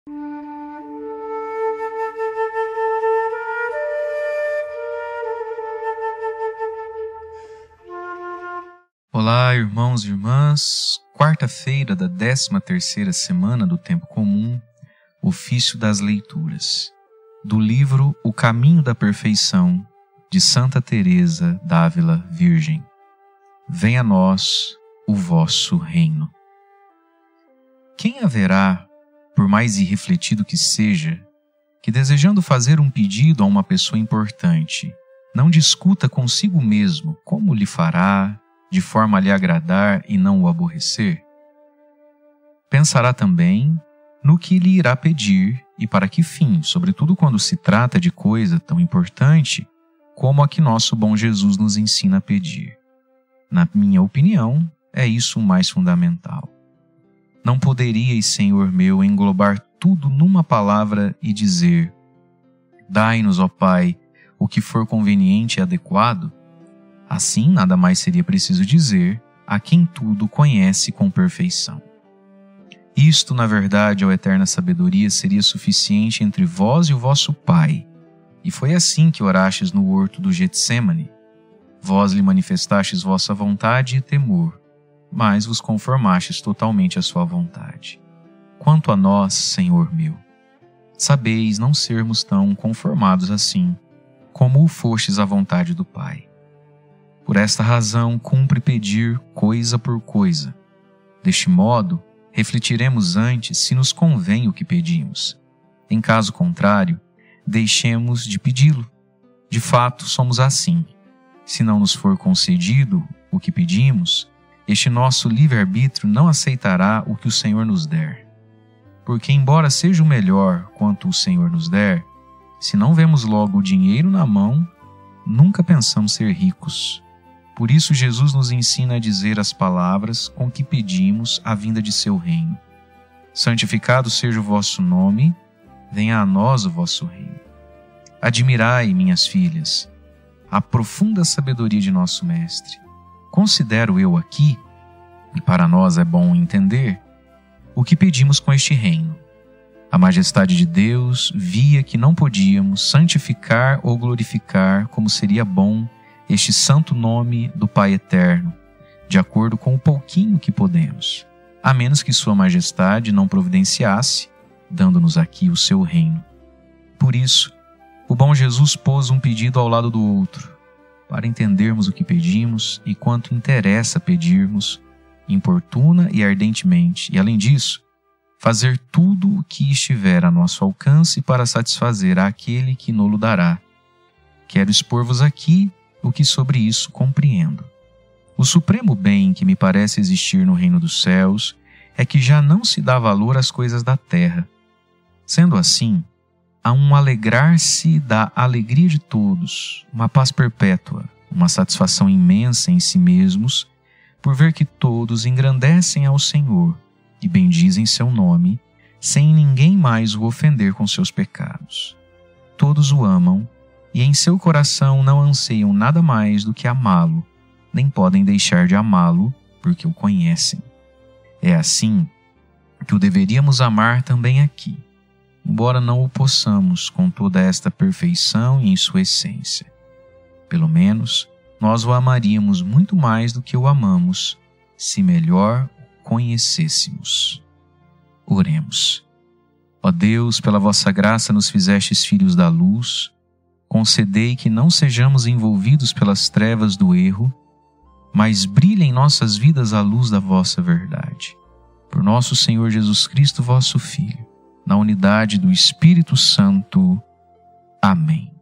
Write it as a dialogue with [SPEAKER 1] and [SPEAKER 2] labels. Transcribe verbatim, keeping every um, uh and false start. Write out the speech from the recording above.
[SPEAKER 1] Olá, irmãos e irmãs. Quarta-feira da décima terceira semana do Tempo Comum, Ofício das Leituras, do livro O Caminho da Perfeição, de Santa Teresa d'Ávila Virgem. Venha a nós o vosso reino. Quem haverá, por mais irrefletido que seja, que desejando fazer um pedido a uma pessoa importante, não discuta consigo mesmo como lhe fará, de forma a lhe agradar e não o aborrecer? Pensará também no que lhe irá pedir e para que fim, sobretudo quando se trata de coisa tão importante como a que nosso bom Jesus nos ensina a pedir. Na minha opinião, é isso o mais fundamental. Não poderíeis, Senhor meu, englobar tudo numa palavra e dizer: dai-nos, ó Pai, o que for conveniente e adequado? Assim, nada mais seria preciso dizer a quem tudo conhece com perfeição. Isto, na verdade, ó eterna sabedoria, seria suficiente entre vós e o vosso Pai. E foi assim que orastes no horto do Getsêmani. Vós lhe manifestastes vossa vontade e temor, mas vos conformastes totalmente à sua vontade. Quanto a nós, Senhor meu, sabeis não sermos tão conformados assim, como o fostes à vontade do Pai. Por esta razão, cumpre pedir coisa por coisa. Deste modo, refletiremos antes se nos convém o que pedimos. Em caso contrário, deixemos de pedi-lo. De fato, somos assim. Se não nos for concedido o que pedimos, este nosso livre-arbítrio não aceitará o que o Senhor nos der. Porque, embora seja o melhor quanto o Senhor nos der, se não vemos logo o dinheiro na mão, nunca pensamos ser ricos. Por isso, Jesus nos ensina a dizer as palavras com que pedimos a vinda de seu reino. Santificado seja o vosso nome, venha a nós o vosso reino. Admirai, minhas filhas, a profunda sabedoria de nosso Mestre. Considero eu aqui, e para nós é bom entender, o que pedimos com este reino. A majestade de Deus via que não podíamos santificar ou glorificar como seria bom este santo nome do Pai Eterno, de acordo com o pouquinho que podemos, a menos que Sua Majestade não providenciasse, dando-nos aqui o seu reino. Por isso, o bom Jesus pôs um pedido ao lado do outro, para entendermos o que pedimos e quanto interessa pedirmos, importuna e ardentemente, e além disso, fazer tudo o que estiver a nosso alcance para satisfazer aquele que nolo dará. Quero expor-vos aqui o que sobre isso compreendo. O supremo bem que me parece existir no reino dos céus é que já não se dá valor às coisas da terra. Sendo assim, há um alegrar-se da alegria de todos, uma paz perpétua, uma satisfação imensa em si mesmos, por ver que todos engrandecem ao Senhor e bendizem seu nome, sem ninguém mais o ofender com seus pecados. Todos o amam, e em seu coração não anseiam nada mais do que amá-lo, nem podem deixar de amá-lo, porque o conhecem. É assim que o deveríamos amar também aqui, embora não o possamos com toda esta perfeição e em sua essência. Pelo menos, nós o amaríamos muito mais do que o amamos, se melhor o conhecêssemos. Oremos. Ó Deus, pela vossa graça nos fizestes filhos da luz, concedei que não sejamos envolvidos pelas trevas do erro, mas brilhe em nossas vidas a luz da vossa verdade. Por nosso Senhor Jesus Cristo, vosso Filho, na unidade do Espírito Santo. Amém.